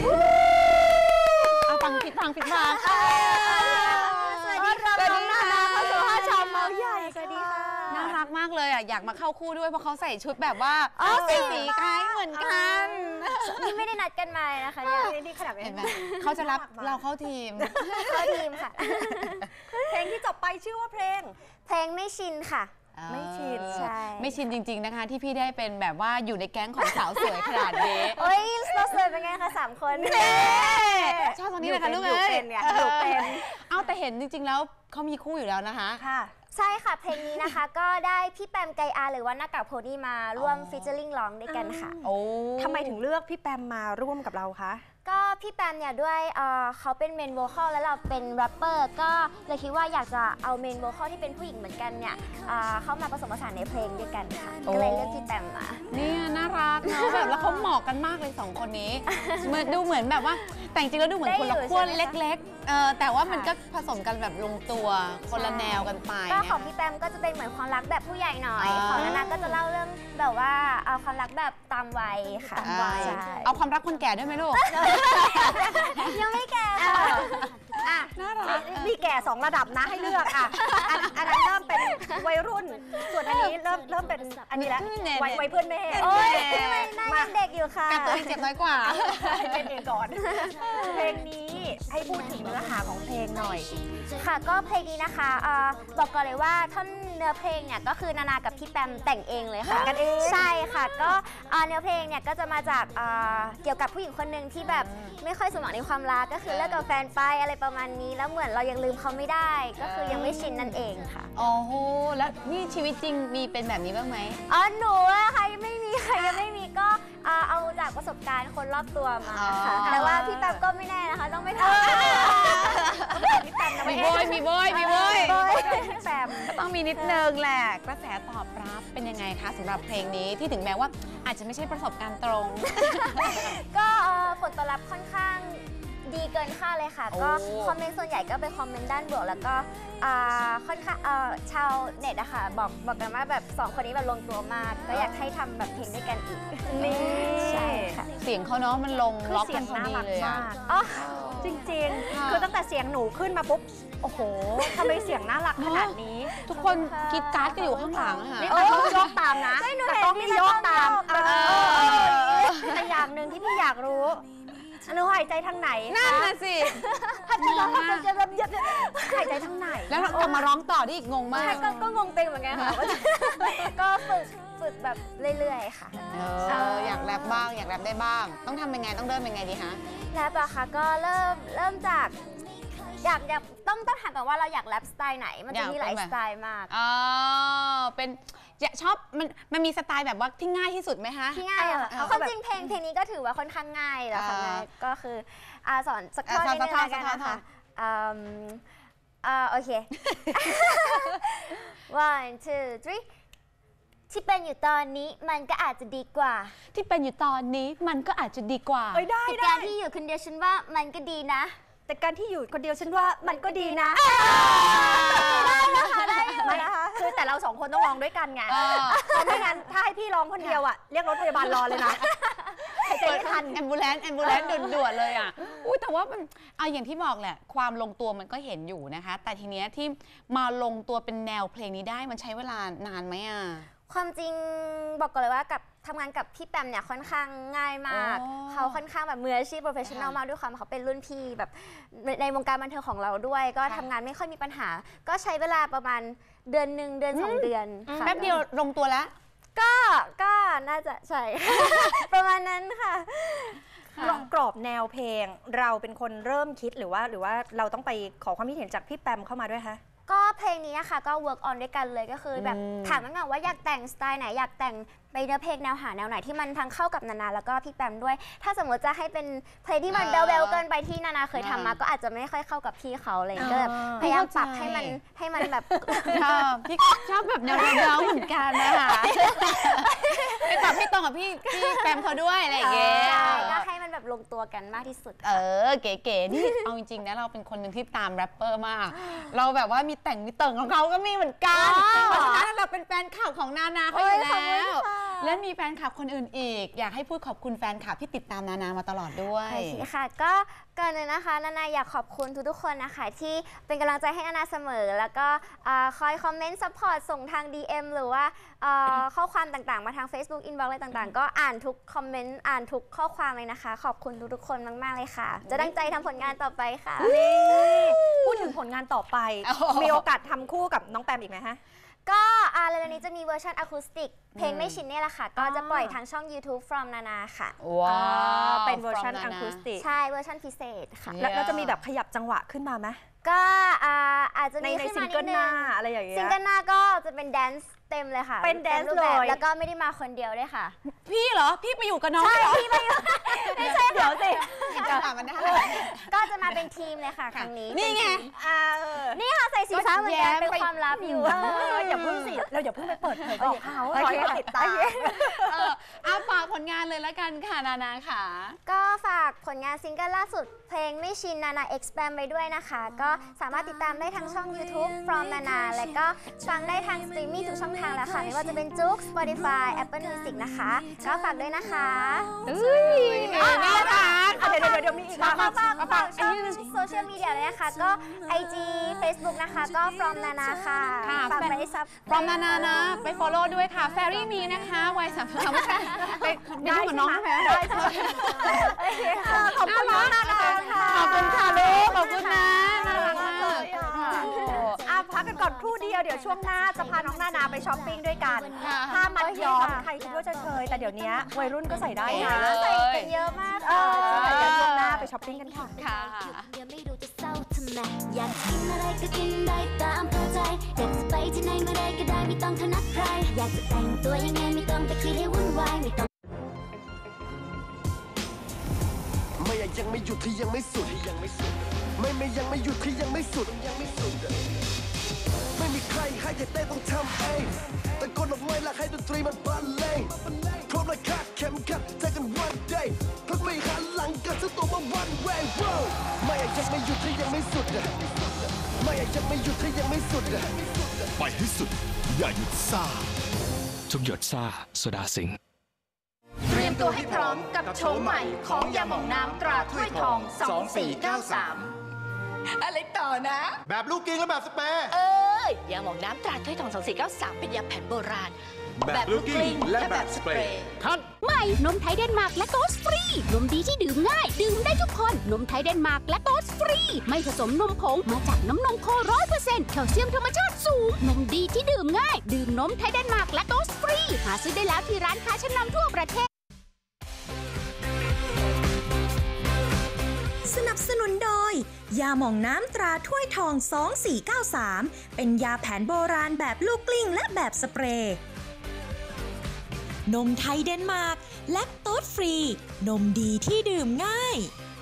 เอาฟังผิดฟังผิดฟังสวัสดีค่ะสวัสดีค่ะเข้าสู่ห้าชามเมาใหญ่สวัสดีค่ะน่ารักมากเลยอ่ะอยากมาเข้าคู่ด้วยเพราะเขาใส่ชุดแบบว่าสีสีคล้ายเหมือนกันนี่ไม่ได้นัดกันมานะคะเนี่ยไม่ได้ขนาดนี้เขาจะรับเราเข้าทีมเข้าทีมค่ะเพลงที่จบไปชื่อว่าเพลงเพลงไม่ชินค่ะไม่ชินใช่ไม่ชินจริงๆนะคะที่พี่ได้เป็นแบบว่าอยู่ในแก๊งของสาวสวยขนาดนี้เฮ้ยเราสวยเป็นไงคะสามคนชอบตรงนี้เลยค่ะลูกเอ้ยอยู่เป็นเอาแต่เห็นจริงๆแล้วเขามีคู่อยู่แล้วนะคะค่ะใช่ค่ะเพลงนี้นะคะก็ได้พี่แปมไกอาหรือว่าหน้ากากโพนี่มาร่วมฟีเจอริ่งร้องด้วยกันค่ะโอ้ทำไมถึงเลือกพี่แปมมาร่วมกับเราคะก็พี่แปมเนี่ยด้วยเอ่อเขาเป็นเมนโวคอลแล้วเราเป็นแรปเปอร์ก็เลยคิดว่าอยากจะเอาเมนโวคอลที่เป็นผู้หญิงเหมือนกันเนี่ยเอ่อเข้ามาผสมผสานในเพลงด้วยกันค่ะก็เลยเลือกพี่แปมมาเนี่ยน่ารักเนาะแบบแล้วเขาเหมาะกันมากเลยสองคนนี้เหมือนดูเหมือนแบบว่าแต่จริงๆแล้วดูเหมือนคนละขั้วเล็กๆเออแต่ว่ามันก็ผสมกันแบบลงตัวคนละแนวกันไปก็ของพี่แปมก็จะเป็นเหมือนความรักแบบผู้ใหญ่หน่อยของนานาก็จะเล่าเรื่องแบบว่าเอาความรักแบบตามวัยค่ะตามวัยเอาความรักคนแก่ด้วยไหมลูกยังไม่แก่ค่ะอ่ะน่ารักมีแก่สองระดับนะให้เลือกอ่ะอันนั้นเริ่มเป็นวัยรุ่นส่วนอันนี้เริ่มเริ่มเป็นอันนี้แล้ววัยวัยเพื่อนแม่โอ้ยน่ายังเด็กอยู่ค่ะแต่ตัวเจ็บน้อยกว่าเป็นเองก่อนเพลงนี้ให้พูดถึงเนื้อหาของเพลงหน่อยค่ะก็เพลงนี้นะคะบอกก่อนเลยว่าท่อนเนื้อเพลงเนี่ยก็คือนานากับพี่แปมแต่งเองเลยค่ะกันเองใช่ค่ะก็เนื้อเพลงเนี่ยก็จะมาจากเกี่ยวกับผู้หญิงคนหนึ่งที่แบบไม่ค่อยสมหวังในความรักก็คือเลิกกับแฟนไปอะไรประมาณนี้แล้วเหมือนเรายังลืมเขาไม่ได้ก็คือยังไม่ชินนั่นเองค่ะโอ้โหแล้วนี่ชีวิตจริงมีเป็นแบบนี้บ้างไหมอ๋อหนูอะค่ะยังไม่มีค่ะยังไม่มีก็เอาจากประสบการณ์คนรอบตัวมาค่ะแต่ว่าพี่แปมก็ไม่แน่นะคะต้องไม่ทำพี่แปมมีโบยมีโบยมีโบยพี่แปมก็ต้องมีนิดนึงแหละกระแสตอบรับเป็นยังไงคะสำหรับเพลงนี้ที่ถึงแม้ว่าอาจจะไม่ใช่ประสบการณ์ตรงก็ผลตอบรับค่อนข้างดีเกินคาดเลยค่ะก็คอมเมนต์ส่วนใหญ่ก็เป็นคอมเมนต์ด้านบวกแล้วก็ค่อนข้างชาวเน็ตอะค่ะบอกบอกกันว่าแบบสองคนนี้แบบลงตัวมากก็อยากให้ทำแบบเพลงด้วยกันอีกนี่ใช่ค่ะเสียงเขาเนาะมันลงล็อกกันพอดีเลยอะอ๋อจริงๆคือตั้งแต่เสียงหนูขึ้นมาปุ๊บโอ้โหทำไมเสียงน่ารักขนาดนี้ทุกคนคิดการ์ดกันอยู่ข้างหลังค่ะนี่แต่ต้องยกตามนะแต่ต้องมียกตามแต่อย่างหนึ่งที่พี่อยากรู้หนูหายใจทางไหนนั่นน่ะสิหายใจร้องหายใจแบบเยอะหายใจทางไหนแล้วกลับมาร้องต่อที่อีกงงมากก็งงเต็มเหมือนกันค่ะก็ฝึกฝึกแบบเรื่อยๆค่ะอยากแรปบ้างอยากแรปได้บ้างต้องทำยังไงต้องเริ่มยังไงดีคะแรปอะค่ะก็เริ่มเริ่มจากอยากอยากต้องต้องถามก่อนว่าเราอยากแรปสไตล์ไหนมันจะมีหลายสไตล์มากอ๋อเป็นชอบมันมันมีสไตล์แบบว่าที่ง่ายที่สุดไหมคะที่ง่ายอะความจริงเพลงเพลงนี้ก็ถือว่าค่อนข้างง่ายแล้วค่ะก็คือสอนสักท่อนนึงกันนะคะโอเค one two three ที่เป็นอยู่ตอนนี้มันก็อาจจะดีกว่าที่เป็นอยู่ตอนนี้มันก็อาจจะดีกว่าได้ได้การที่อยู่คนเดียวฉันว่ามันก็ดีนะแต่การที่อยู่คนเดียวฉันว่ามันก็ดีนะได้นะคะได้อยู่นะคะคือแต่เราสองคนต้องร้องด้วยกันไงเพราะไม่งั้นถ้าให้พี่ร้องคนเดียวอ่ะเรียกรถพยาบาลรอเลยนะเปิดทันแอมบูเลนซ์แอมบูเลนซ์ด่วนๆเลยอ่ะอุ้ยแต่ว่ามันเอาอย่างที่บอกแหละความลงตัวมันก็เห็นอยู่นะคะแต่ทีเนี้ยที่มาลงตัวเป็นแนวเพลงนี้ได้มันใช้เวลานานไหมอ่ะความจริงบอกก่อนเลยว่ากับทำงานกับพี่แปมเนี่ยค่อนข้างง่ายมากเขาค่อนข้างแบบมืออาชีพโปรเฟชชั่นอลมากด้วยความเขาเป็นรุ่นพี่แบบในวงการบันเทิงของเราด้วยก็ทำงานไม่ค่อยมีปัญหาก็ใช้เวลาประมาณเดือนหนึ่งเดือนสองเดือนแป๊บเดียวลงตัวแล้วก็ก็น่าจะใช่ ประมาณนั้นค่ะกรอบแนวเพลงเราเป็นคนเริ่มคิดหรือว่าหรือว่าเราต้องไปขอความคิดเห็นจากพี่แปมเข้ามาด้วยคะก็เพลงนี้นะคะก็ work on ด้วยกันเลยก็คือแบบถามกันว่าอยากแต่งสไตล์ไหนอยากแต่งไปเนื้อเพลงแนวหาแนวไหนที่มันทั้งเข้ากับนานาแล้วก็พี่แปมด้วยถ้าสมมติจะให้เป็นเพลงที่มันเบลเบลเกินไปที่นานาเคยทำมาก็อาจจะไม่ค่อยเข้ากับพี่เขาเลยก็พยายามปรับให้มันให้มันแบบชอบพี่ชอบแบบแนวเบลเหมือนกันนะคะไปปรับให้ตรงกับพี่พี่แปมเขาด้วยอะไรอย่างเงี้ยก็ให้มันแบบลงตัวกันมากที่สุดเออเก๋ๆนี่เอาจริงๆนะเราเป็นคนหนึ่งที่ตามแรปเปอร์มากเราแบบว่ามีแต่งมีเติ่งของเขาก็มีเหมือนกันเพราะฉะนั้นเราเป็นแฟนคลับของนานาเขาอยู่แล้วและมีแฟนคลับคนอื่นอีกอยากให้พูดขอบคุณแฟนคลับที่ติดตามนานามาตลอดด้วยโอเคค่ะก็ก่อนเลยนะคะนานาอยากขอบคุณทุกๆคนนะคะที่เป็นกำลังใจให้นานาเสมอแล้วก็คอยคอมเมนต์ซัพพอร์ตส่งทาง ดี เอ็ม หรือว่าข้อความต่างๆมาทาง Facebook Inbox อะไรต่างๆก็อ่านทุกคอมเมนต์อ่านทุกข้อความเลยนะคะขอบคุณทุกๆคนมากๆเลยค่ะจะตั้งใจทำผลงานต่อไปค่ะพูดถึงผลงานต่อไปมีโอกาสทำคู่กับน้องแปมอีกไหมฮะก็เร็วๆนี้จะมีเวอร์ชันอะคูสติกเพลงไม่ชินเนี่ยแหละค่ะก็จะปล่อยทางช่อง YouTube from Nana ค่ะว้าวเป็นเวอร์ชันอะคูสติกใช่เวอร์ชันพิเศษค่ะแล้วจะมีแบบขยับจังหวะขึ้นมาไหมก็อาจจะมีในซิงเกิลหน้าอะไรอย่างเงี้ยซิงเกิลหน้าก็จะเป็นแดนซ์เต็มเลยค่ะเป็นแดนซ์รูปแบบเลยแล้วก็ไม่ได้มาคนเดียวด้วยค่ะพี่เหรอพี่ไปอยู่กับน้องใช่เหรอพี่ไปอยู่ไม่ใช่เดี๋ยวสิจะถามมันได้ก็จะมาเป็นทีมเลยค่ะครั้งนี้นี่ไงอ่านี่ค่ะใส่สีฟ้าเหมือนกันแย้มเป็นไปความลับอยู่เอออย่าเพิ่งสิเราอย่าเพิ่งไปเปิดเผยบอกเขาโอรอเคให้ติดตามเออเอาฝากผลงานเลยละกันค่ะนานาค่ะก็ฝากผลงานซิงเกิลล่าสุดเพลงไม่ชินนานา expand ไปด้วยนะคะ ก็สามารถติดตามได้ทางช่อง YouTube from Nana และก็ฟังได้ทางสตรีมมิ่งทุกช่องทางแล้วค่ะ ไม่ว่าจะเป็น Joox Spotify Apple Music นะคะ ก็ฝากด้วยนะคะอุ้ยนี่ละค่ะอ่ะเดี๋ยวเดี๋ยวเดี๋ยวมีอีกฝากค่ะฝากฝากช่องโซเชียลมีเดียเลยนะคะ ก็ ไอ จี Facebook นะคะ ก็ from Nana ค่ะค่ะฝากไปซับพร้อมนานานะ ไป follow ด้วยค่ะ แฟรี่มีนะคะวัยสามสิบไม่ใช่ไปไปยุ่งกับน้องใช่ไหมได้ใช่ไหมขอบคุณน้องนานาค่ะขอบคุณค่ะลูกขอบคุณนะน่ารักมากอ่ะพักกันก่อนครู่เดียวเดี๋ยวช่วงหน้าจะพาน้องนานาไปช้อปปิ้งด้วยกันค่ะผ้ามัดย้อมใครคิดว่าจะเคยแต่เดี๋ยวนี้วัยรุ่นก็ใส่ได้นะใส่กันเยอะมากเอค่ะอเดี๋ยวช่วงหน้าไปช้อปปิ้งกันค่ะค่ะเดี๋ยวไม่รู้จะเศร้าทำไมอยากกินอะไรก็กินได้ตามพอใจอยากจะไปที่ไหนเมื่อใดก็ได้ไม่ต้องถนัดใครอยากจะแต่งตัวยังไงไม่ต้องไปคิดให้วุ่นวายไม่ต้องไม่ยังไม่หยุดที่ยังไม่สุดที่ยังไม่สุดไม่ไม่ยังไม่หยุดที่ยังไม่สุดยังไม่สุดไม่มีใครให้แต่เต้ต้องทำเองแต่กดออกไม่ละให้ดนตรีมันบรรเลงพร้อมและคาดเข็มขัดเจอกันวันเดย์พักไม่หันหลังกันสักตัวมาวันเวย์ไม่ยังไม่หยุดที่ยังไม่สุดไม่ยังไม่หยุดที่ยังไม่สุดไปให้สุดอย่าหยุดซ่าทุกหยดซ่าโซดาสิงห์เตรียมตัวให้พร้อมกับโชว์ใหม่ของยาหม่องน้ำตราถ้วยทอง สองสี่เก้าสามอะไรต่อนะแบบลูกกิ้งและแบบสเปรย์เอ้ยยาหมองน้ำตราถ้วยทองสองสี่เก้าสามเป็นยาแผนโบราณแบบลูกกิ้งและแบบสเปรย์ใหม่นมไทยเดนมาร์กและโตสฟรีนมดีที่ดื่มง่ายดื่มได้ทุกคนนมไทยเดนมาร์กและโตสฟรีไม่ผสมนมผงมาจากน้ำนมโคร้อยเปอร์เซ็นต์แคลเซียมธรรมชาติสูงนมดีที่ดื่มง่ายดื่มนมไทยเดนมาร์กและโตสฟรีหาซื้อได้แล้วที่ร้านค้าชั้นนำทั่วประเทศสนับสนุนโดย ยาหม่องน้ำตราถ้วยทอง สองสี่เก้าสาม เป็นยาแผนโบราณแบบลูกกลิ้งและแบบสเปรย์ นมไทยเดนมาร์กแลคโตสฟรี นมดีที่ดื่มง่าย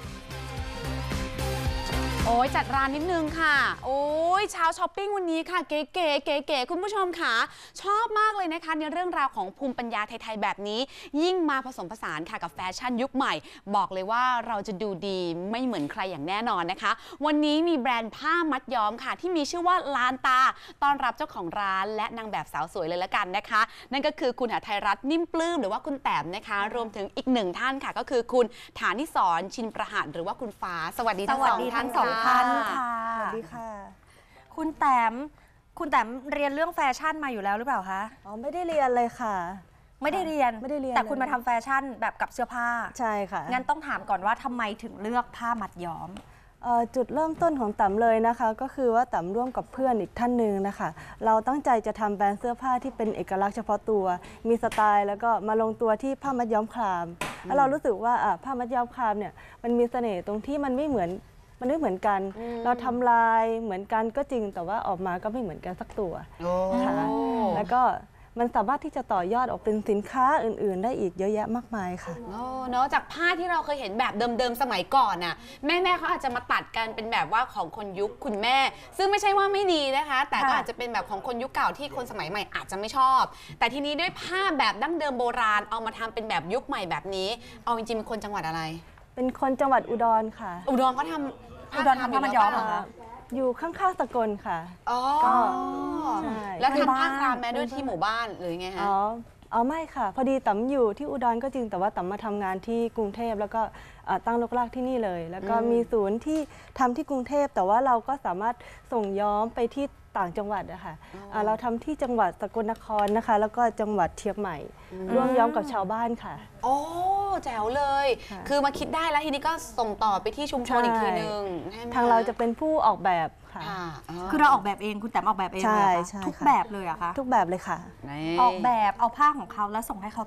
โอ้ยจัดร้านนิดนึงค่ะโอ้ยเช้าช้อปปิ้งวันนี้ค่ะเก๋ๆเก๋ๆคุณผู้ชมค่ะชอบมากเลยนะคะในเรื่องราวของภูมิปัญญาไทยๆแบบนี้ยิ่งมาผสมผสานค่ะกับแฟชั่นยุคใหม่บอกเลยว่าเราจะดูดีไม่เหมือนใครอย่างแน่นอนนะคะวันนี้มีแบรนด์ผ้ามัดย้อมค่ะที่มีชื่อว่าลานตาต้อนรับเจ้าของร้านและนางแบบสาวสวยเลยละกันนะคะนั่นก็คือคุณหทัยรัตน์นิ่มปลื้มหรือว่าคุณแต้มนะคะรวมถึงอีกหนึ่งท่านค่ะก็คือคุณฐานิสรชินประหัตหรือว่าคุณฟ้าสวัสดีทั้งสองท่านสองท่านค่ะสวัสดีค่ะคุณแต้มคุณแต้มเรียนเรื่องแฟชั่นมาอยู่แล้วหรือเปล่าคะอ๋อไม่ได้เรียนเลยค่ะไม่ได้เรียนไม่ได้เรียนแต่คุณมาทำแฟชั่นแบบกับเสื้อผ้าใช่ค่ะงั้นต้องถามก่อนว่าทำไมถึงเลือกผ้ามัดย้อมเอ่อจุดเริ่มต้นของต๋ำเลยนะคะ ก็คือว่าต๋ำร่วมกับเพื่อนอีกท่านหนึ่งนะคะ เราตั้งใจจะทำแบรนด์เสื้อผ้าที่เป็นเอกลักษณ์เฉพาะตัว มีสไตล์แล้วก็มาลงตัวที่ผ้ามัดย้อมคราม แล้วเรารู้สึกว่าอ่ะผ้ามัดย้อมครามเนี่ยมันมีเสน่ห์ตรงที่มันไม่เหมือนมันไม่เหมือนกัน เราทำลายเหมือนกันก็จริงแต่ว่าออกมาก็ไม่เหมือนกันสักตัวค่ะแล้วก็มันสามารถที่จะต่อยอดออกเป็นสินค้าอื่นๆได้อีกเยอะแยะมากมายค่ะโอ้เนาะจากผ้าที่เราเคยเห็นแบบเดิมๆสมัยก่อนน่ะแม่ๆเขาอาจจะมาตัดกันเป็นแบบว่าของคนยุคคุณแม่ ซึ่งไม่ใช่ว่าไม่ดีนะคะ แต่ก็อาจจะเป็นแบบของคนยุคเก่าที่คนสมัยใหม่อาจจะไม่ชอบ แต่ทีนี้ด้วยผ้าแบบดั้งเดิมโบราณเอามาทำเป็นแบบยุคใหม่แบบนี้เอาจริงๆเป็นคนจังหวัดอะไรเป็นคนจังหวัดอุดรค่ะอุดรเขาทำอุดรทำผ้ามัดย้อมเหรอคะอยู่ข้างๆสกลค่ะอ๋อก็ใช่แล้วทำผ้าครามแม้ด้วยที่หมู่บ้านหรือไงฮะอ๋ออ๋อไม่ค่ะ พอดีต๋ำอยู่ที่อุดรก็จริงแต่ว่าต๋ำมาทำงานที่กรุงเทพแล้วก็เอ่อตั้งรกรากที่นี่เลย แล้วก็อืมมีศูนย์ที่ทำที่กรุงเทพแต่ว่าเราก็สามารถส่งย้อมไปที่ต่างจังหวัดอะค่ะอ่าเราทำที่จังหวัดสกลนครนะคะ แล้วก็จังหวัดเชียงใหม่ ร่วมย้อมกับชาวบ้านค่ะโอ้แจ๋วเลยค่ะคือมาคิดได้แล้วทีนี้ก็ส่งต่อไปที่ชุมชนอีกทีนึงใช่ไหมทางเราจะเป็นผู้ออกแบบค่ะค่ะอ๋อคือเราออกแบบเองคุณแต้มออกแบบเองเลยเหรอใช่คะใช่ทุกค่ะแบบเลยเหรอะคะทุกแบบเลยค่ะนี่ออกแบบเอาผ้าของเขาแล้วส่งให้เขาตัด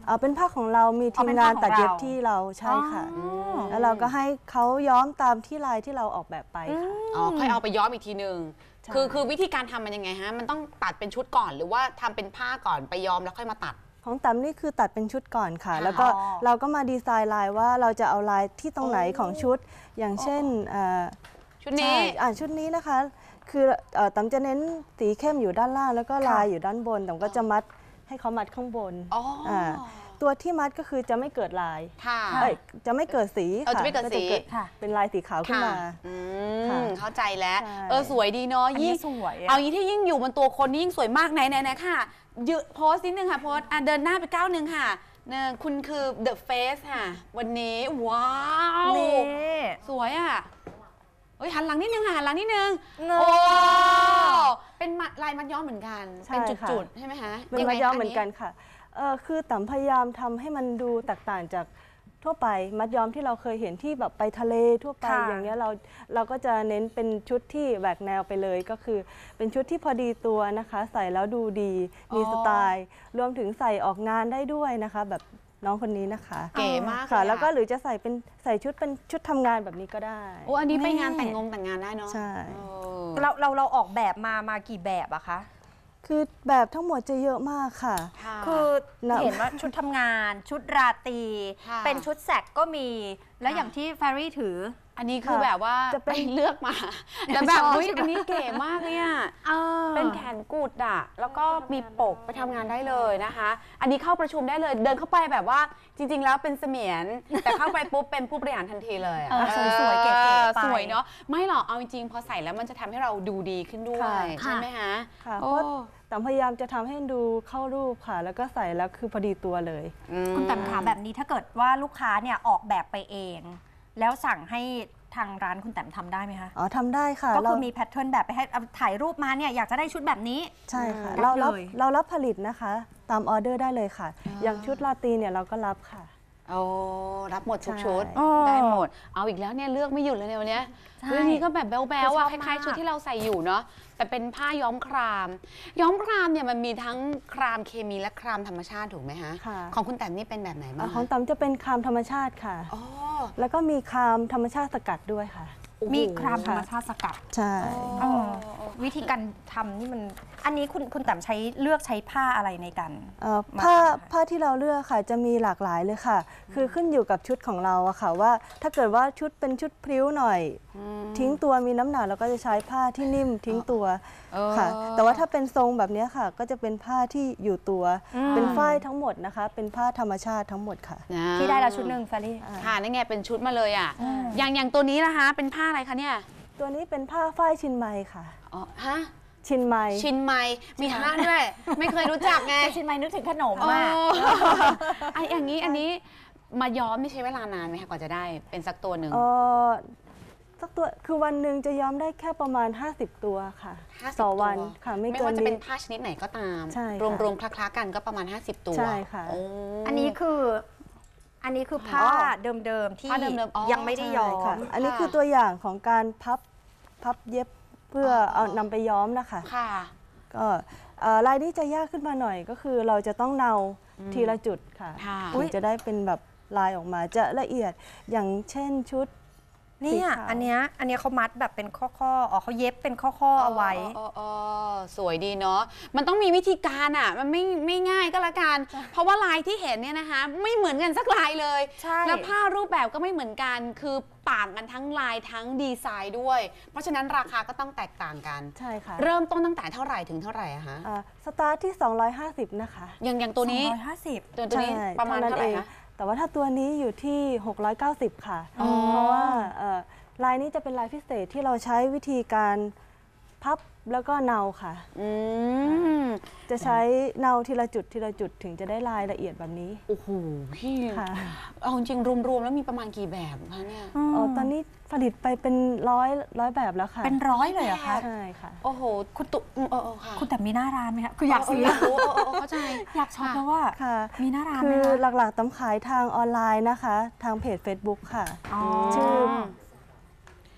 เอาเป็นผ้าของเรามีทีมงานตัดเย็บที่เราใช่ค่ะแล้วเราก็ให้เขาย้อมตามที่ลายที่เราออกแบบไปค่ะอ๋อค่อยเอาไปย้อมอีกทีหนึ่งคือคือวิธีการทำมันยังไงฮะมันต้องตัดเป็นชุดก่อนหรือว่าทำเป็นผ้าก่อนไปย้อมแล้วค่อยมาตัดของต๋ำนี่คือตัดเป็นชุดก่อนค่ะแล้วก็เราก็มาดีไซน์ลายว่าเราจะเอาลายที่ตรงไหนของชุดอย่างเช่นชุดนี้อ่าชุดนี้นะคะคือต๋ำจะเน้นสีเข้มอยู่ด้านล่างแล้วก็ลายอยู่ด้านบนต๋ำก็จะมัดให้เขามัดข้างบนตัวที่มัดก็คือจะไม่เกิดลายจะไม่เกิดสีค่ะจะไม่เกิดสีเป็นลายสีขาวขึ้นมาเข้าใจแล้วเออสวยดีเนาะยิ่งเอายิ่งที่ยิ่งอยู่บนตัวคนนี่ยิ่งสวยมากไหนไหนไหนค่ะยืดโพสนิดนึงค่ะโพสเดินหน้าไปก้าวนึงค่ะนึงคุณคือ The Face ค่ะวันนี้ว้าวสวยอ่ะเอ้ยหันหลังนิดนึงค่ะหันหลังนิดนึงโอ้เป็นลายมัดย้อมเหมือนกันเป็นจุดๆใช่ไหมคะเป็นมัดย้อมเหมือนกันค่ะเออคือต๋ำพยายามทำให้มันดูแตกต่างจากทั่วไปมัดย้อมที่เราเคยเห็นที่แบบไปทะเลทั่วไปอย่างเงี้ยเราเราก็จะเน้นเป็นชุดที่แหวกแนวไปเลยก็คือเป็นชุดที่พอดีตัวนะคะใส่แล้วดูดีมีสไตล์รวมถึงใส่ออกงานได้ด้วยนะคะแบบน้องคนนี้นะคะเก๋มากค่ะแล้วก็หรือจะใส่เป็นใส่ชุดเป็นชุดทำงานแบบนี้ก็ได้โอ้อันนี้ไปงานแต่งงแต่งงานได้เนาะใช่เราเราเราออกแบบมามากี่แบบอะคะคือแบบทั้งหมดจะเยอะมากค่ะคือเห็นว่าชุดทำงานชุดราตรีเป็นชุดแสกก็มีแล้วอย่างที่แฟรี่ถืออันนี้คือแบบว่าจะไปเลือกมาแล้วแบบอุ้ยอันนี้เก๋มากเนี่ยเป็นแขนกุดอะแล้วก็มีปกไปทำงานได้เลยนะคะอันนี้เข้าประชุมได้เลยเดินเข้าไปแบบว่าจริงๆแล้วเป็นเสมียนแต่เข้าไปปุ๊บเป็นผู้บริหารทันทีเลยสวยๆเก๋ๆสวยเนาะไม่หรอกเอาจริงๆพอใส่แล้วมันจะทำให้เราดูดีขึ้นด้วยใช่ไหมคะค่ะเพราะต๋ำพยายามจะทำให้ดูเข้ารูปค่ะแล้วก็ใส่แล้วคือพอดีตัวเลยคุณต๋ำขาแบบนี้ถ้าเกิดว่าลูกค้าเนี่ยออกแบบไปเองแล้วสั่งให้ทางร้านคุณแต้มทำได้ไหมคะอ๋อทำได้ค่ะก็คือมีแพทเทิร์นแบบไปให้ถ่ายรูปมาเนี่ยอยากจะได้ชุดแบบนี้ใช่ค่ะเรารับเรารับผลิตนะคะตามออเดอร์ได้เลยค่ะอย่างชุดราตรีเนี่ยเราก็รับค่ะโอ้รับหมดทุกชุดได้หมดเอาอีกแล้วเนี่ยเลือกไม่หยุดเลยในวันนี้เรื่องนี้ก็แบบแบ๊วๆอ่ะคล้ายๆชุดที่เราใส่อยู่เนาะแต่เป็นผ้าย้อมครามย้อมครามเนี่ยมันมีทั้งครามเคมีและครามธรรมชาติถูกไหมคะของคุณแต้มนี่เป็นแบบไหนบ้างของแต้มจะเป็นครามธรรมชาติค่ะแล้วก็มีครามธรรมชาติสกัดด้วยค่ะมีครามธรรมชาติสกัดใช่วิธีการทำนี่มันอันนี้คุณคุณแต้มใช้เลือกใช้ผ้าอะไรในการผ้าผ้าที่เราเลือกค่ะจะมีหลากหลายเลยค่ะคือขึ้นอยู่กับชุดของเราอะค่ะว่าถ้าเกิดว่าชุดเป็นชุดพริ้วหน่อยทิ้งตัวมีน้ำหนักเราก็จะใช้ผ้าที่นิ่มทิ้งตัวค่ะแต่ว่าถ้าเป็นทรงแบบนี้ค่ะก็จะเป็นผ้าที่อยู่ตัวเป็นฝ้ายทั้งหมดนะคะเป็นผ้าธรรมชาติทั้งหมดค่ะที่ได้ละชุดหนึ่งแฟรี่ค่ะนี่ไงเป็นชุดมาเลยอ่ะอย่างอย่างตัวนี้นะคะเป็นผ้าอะไรคะเนี่ยตัวนี้เป็นผ้าฝ้ายชินไมค่ะอ๋อฮะชินไมชินไมมีห้าด้วยไม่เคยรู้จักไงชินไมนึกถึงขนมอ่ะไออย่างนี้อันนี้มาย้อมนี่ใช้เวลานานไหมคะกว่าจะได้เป็นสักตัวหนึ่งสักตัวคือวันหนึ่งจะย้อมได้แค่ประมาณห้าสิบตัวค่ะต่อวันค่ะไม่เกินนี้ไม่ว่าจะเป็นผ้าชนิดไหนก็ตามรวมๆคล้าๆกันก็ประมาณห้าสิบตัวใช่ค่ะอันนี้คืออันนี้คือผ้าเดิมๆที่ยังไม่ได้ย้อมอันนี้คือตัวอย่างของการพับพับเย็บเพื่อเอานำไปย้อมนะคะก็ลายนี้จะยากขึ้นมาหน่อยก็คือเราจะต้องเนาทีละจุดค่ะถึงจะได้เป็นแบบลายออกมาจะละเอียดอย่างเช่นชุดเนี่ยอันเนี้ยอันเนี้ยเขามัดแบบเป็นข้อๆอ๋อเขาเย็บเป็นข้อๆเอาไว้อ๋อสวยดีเนาะมันต้องมีวิธีการอ่ะมันไม่ไม่ง่ายก็แล้วกันเพราะว่าลายที่เห็นเนี่ยนะคะไม่เหมือนกันสักลายเลยแล้วผ้ารูปแบบก็ไม่เหมือนกันคือต่างกันทั้งลายทั้งดีไซน์ด้วยเพราะฉะนั้นราคาก็ต้องแตกต่างกันใช่ค่ะเริ่มต้นตั้งแต่เท่าไหร่ถึงเท่าไหร่อะคะสตาร์ทที่สองร้อยห้าสิบนะคะอย่างอย่างตัวนี้สองร้อยห้าสิบตัวนี้ประมาณเท่าไหร่คะแต่ว่าถ้าตัวนี้อยู่ที่หกร้อยเก้าสิบค่ะเพราะว่าลายนี้จะเป็นลายพิเศษที่เราใช้วิธีการพับแล้วก็เนาค่ะจะใช้เนาทีละจุดทีละจุดถึงจะได้ลายละเอียดแบบนี้โอ้โหพี่ค่ะเอาจริงรวมๆแล้วมีประมาณกี่แบบคะเนี่ยอ๋อตอนนี้ผลิตไปเป็นร้อยร้อยแบบแล้วค่ะเป็นร้อยเลยเหรอคะใช่ค่ะโอ้โหคุณตุเออค่ะคุณแต่มีหน้าร้านไหมคะคืออยากซื้อเข้าใจอยากช็อปแล้วว่ามีหน้าร้านไหมคะคือหลักๆตำขายทางออนไลน์นะคะทางเพจ Facebook ค่ะชื่อ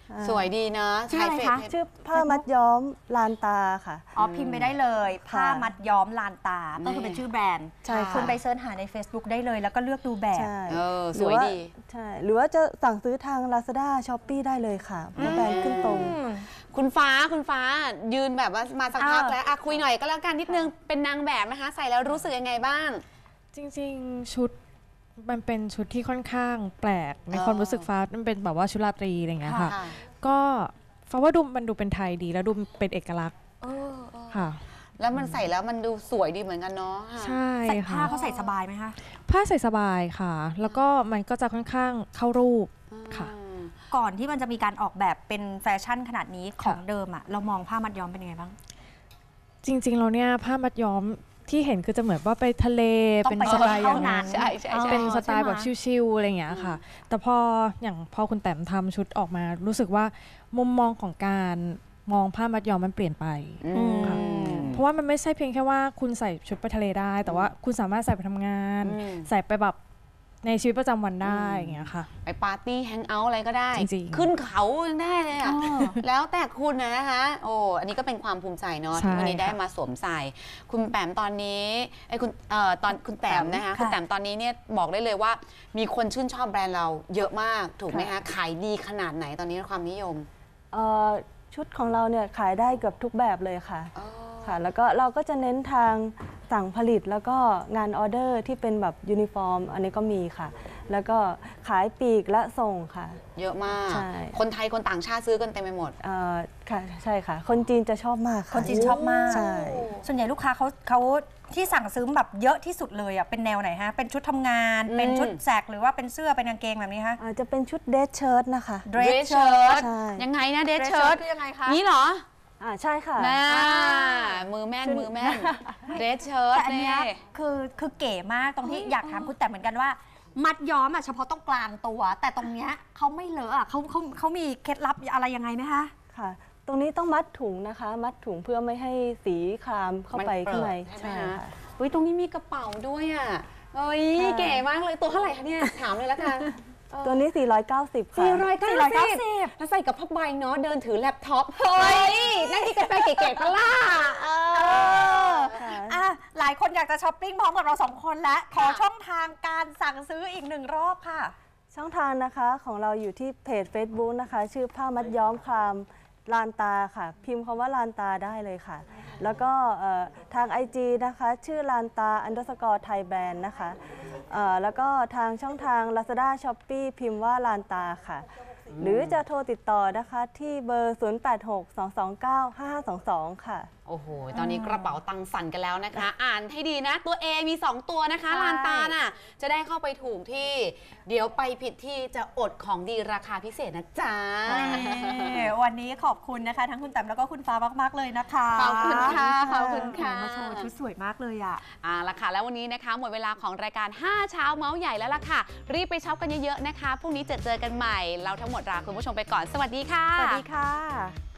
สวยดีนะชื่ออะไรคะชื่อผ้ามัดย้อมลานตาค่ะอ๋อพิมพ์ไปได้เลยผ้ามัดย้อมลานตาก็คือเป็นชื่อแบรนด์ใช่ค่ะคุณไปเสิร์ชหาใน Facebook ได้เลยแล้วก็เลือกดูแบบใช่เออสวยดีใช่หรือว่าจะสั่งซื้อทาง Lazada Shopee ได้เลยค่ะเพราะแบรนด์ขึ้นตรงคุณฟ้าคุณฟ้ายืนแบบว่ามาสักพักแล้วคุยหน่อยก็แล้วกันนิดนึงเป็นนางแบบนะคะใส่แล้วรู้สึกยังไงบ้างจริงๆชุดมันเป็นชุดที่ค่อนข้างแปลกในความรู้สึกฟ้ามันเป็นแบบว่าชุดราตรีอะไรอย่างเงี้ยค่ะก็ฟ้าว่าดูมันดูเป็นไทยดีแล้วดูเป็นเอกลักษณ์ค่ะแล้วมันใส่แล้วมันดูสวยดีเหมือนกันเนาะใช่ค่ะผ้าเขาใส่สบายไหมคะผ้าใส่สบายค่ะแล้วก็มันก็จะค่อนข้างเข้ารูปค่ะก่อนที่มันจะมีการออกแบบเป็นแฟชั่นขนาดนี้ของเดิมอะเรามองผ้ามัดย้อมเป็นยังไงบ้างจริงๆเราเนี่ยผ้ามัดย้อมที่เห็นคือจะเหมือนว่าไปทะเลเป็นสไตล์อย่างนั้นเป็นสไตล์แบบชิลๆอะไรอย่างเงี้ยค่ะแต่พออย่างพอคุณแต้มทำชุดออกมารู้สึกว่ามุมมองของการมองผ้ามัดย้อมมันเปลี่ยนไปเพราะว่ามันไม่ใช่เพียงแค่ว่าคุณใส่ชุดไปทะเลได้แต่ว่าคุณสามารถใส่ไปทำงานใส่ไปแบบในชีวิตประจำวันได้อย่างเงี้ยค่ะไปปาร์ตี้แฮงเอาท์อะไรก็ได้จริงๆขึ้นเขายังได้เลยอ่ะแล้วแต่คุณนะคะโอ้อันนี้ก็เป็นความภูมิใจเนาะวันนี้ได้มาสวมใส่คุณแต้มตอนนี้ไอ้คุณเอ่อตอนคุณแต้มนะคะคุณแต้มตอนนี้เนี่ยบอกได้เลยว่ามีคนชื่นชอบแบรนด์เราเยอะมากถูกไหมคะขายดีขนาดไหนตอนนี้ความนิยมชุดของเราเนี่ยขายได้เกือบทุกแบบเลยค่ะค่ะแล้วก็เราก็จะเน้นทางสั่งผลิตแล้วก็งานออเดอร์ที่เป็นแบบยูนิฟอร์มอันนี้ก็มีค่ะแล้วก็ขายปลีกและส่งค่ะเยอะมากคนไทยคนต่างชาติซื้อกันเต็มไปหมดค่ะใช่ค่ะคนจีนจะชอบมากคนจีนชอบมากใช่ส่วนใหญ่ลูกค้าเขาเขาที่สั่งซื้อแบบเยอะที่สุดเลยอ่ะเป็นแนวไหนฮะเป็นชุดทำงานเป็นชุดแสกหรือว่าเป็นเสื้อเป็นกางเกงแบบนี้คะจะเป็นชุดเดรสเชิ้ตนะคะเดรสเชิ้ตยังไงนะเดรสเชิ้ตยังไงคะนี่เหรออ่าใช่ค่ะมือแม่นมือแม่นเดรสเชิ้ตแต่อันนี้คือคือเก๋มากตรงที่อยากถามคุณแต่เหมือนกันว่ามัดย้อมอ่ะเฉพาะตรงกลางตัวแต่ตรงเนี้ยเขาไม่เลอะอ่ะเขาเขาเขามีเคล็ดลับอะไรยังไงไหมคะค่ะตรงนี้ต้องมัดถุงนะคะมัดถุงเพื่อไม่ให้สีครามเข้าไปข้างในใช่ค่ะอุ้ยตรงนี้มีกระเป๋าด้วยอ่ะเอ้ยเก๋มากเลยตัวเท่าไหร่คะเนี่ยถามเลยละกันตัวนี้สี่ร้อยเก้าสิบค่ะสี่ร้อยเก้าสิบแล้วใส่กับผ้าใบเนาะเดินถือแล็ปท็อปเฮ้ยนั่งกินกาแฟเก๋ๆปะล่ะเอออ่ะหลายคนอยากจะช้อปปิ้งพร้อมกับเราสองคนแล้วขอช่องทางการสั่งซื้ออีกหนึ่งรอบค่ะช่องทางนะคะของเราอยู่ที่เพจ Facebook นะคะชื่อผ้ามัดย้อมครามลานตาค่ะพิมพ์คำว่าลานตาได้เลยค่ะแล้วก็ทาง ไอ จี นะคะชื่อลานตา อันเดอร์สกอร์ไทยแบรนด์นะคะแล้วก็ทางช่องทาง Lazada Shopee พิมพ์ว่าลานตาค่ะหรือจะโทรติดต่อนะคะที่เบอร์ ศูนย์ แปด หก สอง สอง เก้า ห้า ห้า สอง สอง ค่ะโอ้โหตอนนี้กระเป๋าตังค์สั่นกันแล้วนะคะอ่านให้ดีนะตัว A มีสองตัวนะคะลานตาน่ะจะได้เข้าไปถูกที่เดี๋ยวไปผิดที่จะอดของดีราคาพิเศษนะจ๊ะวันนี้ขอบคุณนะคะทั้งคุณแต้มแล้วก็คุณฟ้ามากๆเลยนะคะขอบคุณค่ะขอบคุณค่ะมาโชว์ชุดสวยมากเลยอ่ะอ่าละค่ะแล้ววันนี้นะคะหมดเวลาของรายการห้าเช้าเมาส์ใหญ่แล้วล่ะค่ะรีบไปช็อปกันเยอะๆนะคะพรุ่งนี้เจอเจอกันใหม่เราทั้งหมดลาคุณผู้ชมไปก่อนสวัสดีค่ะสวัสดีค่ะ